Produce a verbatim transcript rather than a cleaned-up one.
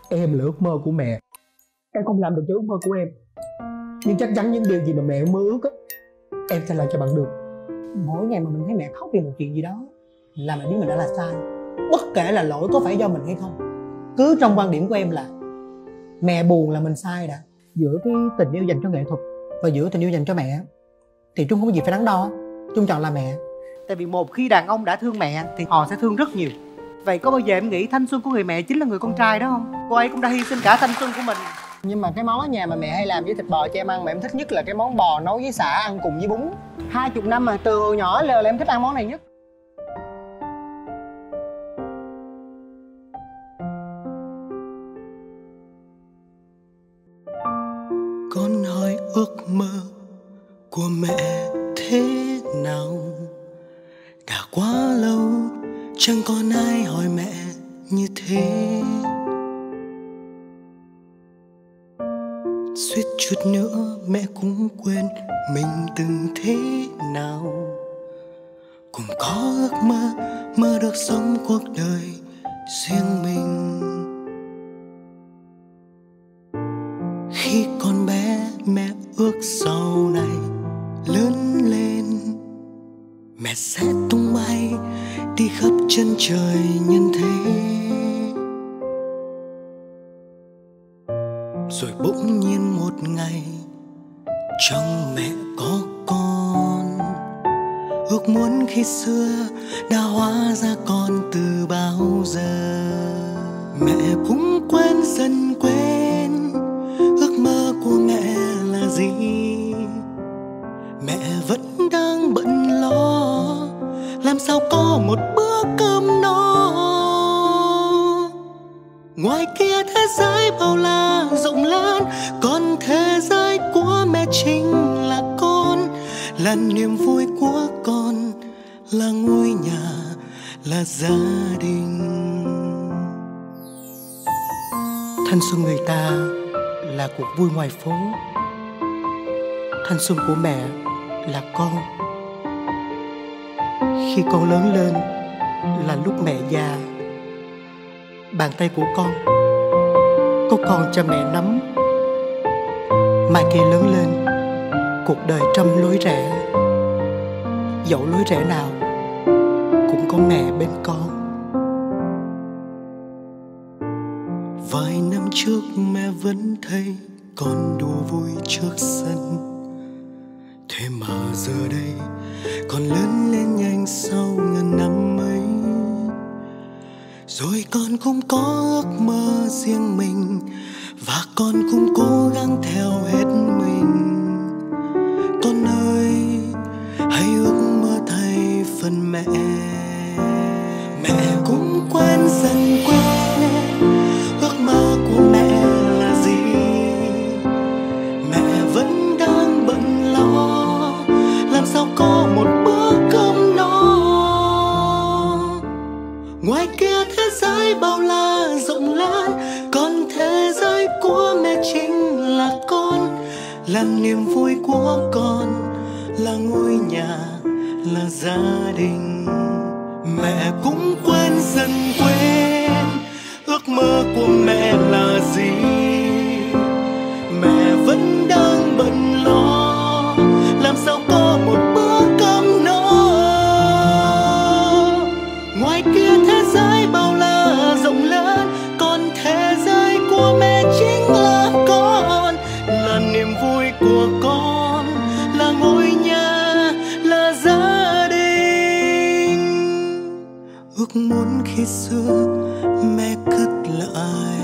Em là ước mơ của mẹ. Em không làm được cho ước mơ của em, nhưng chắc chắn những điều gì mà mẹ mơ ước á, em sẽ làm cho bạn được. Mỗi ngày mà mình thấy mẹ khóc vì một chuyện gì đó là mẹ biết mình đã là sai, bất kể là lỗi có phải do mình hay không. Cứ trong quan điểm của em là mẹ buồn là mình sai đã. Giữa cái tình yêu dành cho nghệ thuật và giữa tình yêu dành cho mẹ thì Trung không có gì phải đắn đo. Trung chọn là mẹ. Tại vì một khi đàn ông đã thương mẹ thì họ sẽ thương rất nhiều. Vậy có bao giờ em nghĩ thanh xuân của người mẹ chính là người con trai đó không? Cô ấy cũng đã hy sinh cả thanh xuân của mình. Nhưng mà cái món ở nhà mà mẹ hay làm với thịt bò cho em ăn mà em thích nhất là cái món bò nấu với sả ăn cùng với bún. Hai chục năm mà từ hồi nhỏ là em thích ăn món này nhất. Con hỏi ước mơ của mẹ thế nào, đã quá lâu chẳng còn ai hỏi mẹ như thế. Suýt chút nữa mẹ cũng quên mình từng thế nào. Cùng có ước mơ, mơ được sống cuộc đời riêng mình. Khi còn bé mẹ ước sau này lớn lên mẹ sẽ tung bay đi khắp chân trời nhân thế. Rồi bỗng nhiên một ngày trong mẹ có con, ước muốn khi xưa đã hóa ra con từ bao giờ. Mẹ cũng quên dần quên ước mơ của mẹ là gì. Mẹ vẫn đang bận lo làm sao có một bữa cơm no. Ngoài kia thế giới bao la rộng lớn, còn thế giới của mẹ chính là con, là niềm vui của con, là ngôi nhà, là gia đình. Thanh xuân người ta là cuộc vui ngoài phố, thanh xuân của mẹ là con. Khi con lớn lên là lúc mẹ già, bàn tay của con có con cho mẹ nắm. Mai kia lớn lên cuộc đời trăm lối rẽ, dẫu lối rẽ nào cũng có mẹ bên con. Vài năm trước mẹ vẫn thấy con đùa vui trước sân, thế mà giờ đây con lớn lên nhanh sau ngần năm ấy. Rồi con cũng có ước mơ riêng mình, và con cũng cố gắng theo hết mình. Con ơi hãy ước mơ thay phần mẹ. Mẹ cũng quên dần quên ước mơ của mẹ là gì. Mẹ vẫn đang bận lo làm sao có một bữa cơm no. Ngoài kia thế giới bao la rộng lớn, còn thế giới của mẹ chính là con, là niềm vui của con, là ngôi nhà, là gia đình. Mẹ cũng quên dần quên ước mơ của mẹ là gì. Mẹ vẫn đang bận lo làm sao có một bữa cơm no. Ngoài kia thế giới bao la rộng lớn, còn thế giới của mẹ chính là con, là niềm vui của con, là ngôi nhà, là gia đình. Ước muốn khi xưa mẹ cất lại